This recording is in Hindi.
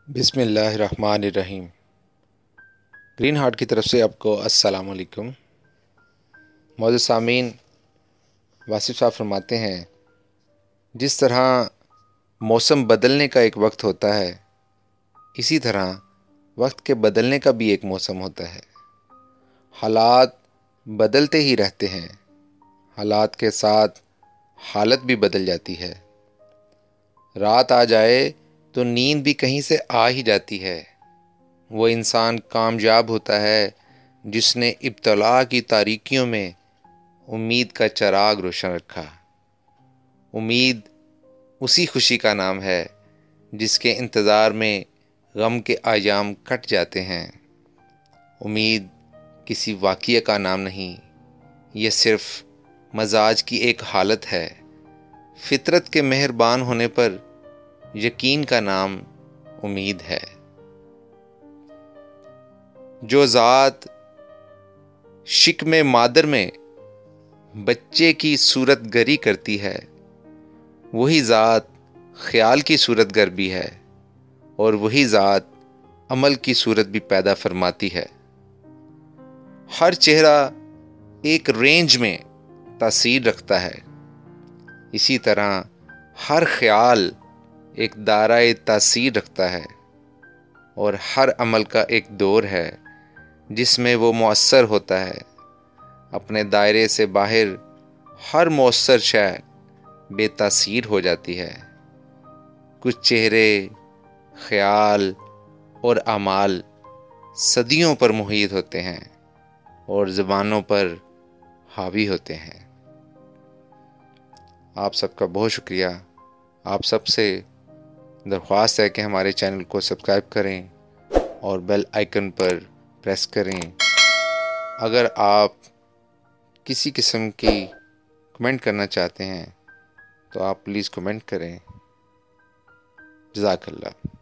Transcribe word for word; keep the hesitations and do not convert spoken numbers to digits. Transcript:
बिस्मिल्लाहिर्रहमानिर्रहीम। ग्रीन हार्ट की तरफ से आपको अस्सलाम वालेकुम। मौजूद सामीन, वासिफ़ साहब फरमाते हैं, जिस तरह मौसम बदलने का एक वक्त होता है, इसी तरह वक्त के बदलने का भी एक मौसम होता है। हालात बदलते ही रहते हैं, हालात के साथ हालत भी बदल जाती है। रात आ जाए तो नींद भी कहीं से आ ही जाती है। वो इंसान कामयाब होता है जिसने इब्तला की तारीकियों में उम्मीद का चिराग रोशन रखा। उम्मीद उसी खुशी का नाम है जिसके इंतज़ार में गम के आयाम कट जाते हैं। उम्मीद किसी वाक़िए का नाम नहीं, ये सिर्फ़ मजाज की एक हालत है। फितरत के मेहरबान होने पर यकीन का नाम उम्मीद है। जो ज़ात शिक्म मादर में बच्चे की सूरत गरी करती है, वही ज़ात ख्याल की सूरत गर भी है, और वही ज़ात अमल की सूरत भी पैदा फरमाती है। हर चेहरा एक रेंज में तासीर रखता है, इसी तरह हर ख्याल एक दायरे तासीर रखता है, और हर अमल का एक दौर है जिसमें वो मुअस्सर होता है। अपने दायरे से बाहर हर मुअस्सर शय बेतासीर हो जाती है। कुछ चेहरे, ख्याल और अमाल सदियों पर मुहीत होते हैं और ज़बानों पर हावी होते हैं। आप सबका बहुत शुक्रिया। आप सबसे दरख्वास्त है कि हमारे चैनल को सब्सक्राइब करें और बेल आइकन पर प्रेस करें। अगर आप किसी किस्म की कमेंट करना चाहते हैं तो आप प्लीज़ कमेंट करें। जज़ाकल्लाह।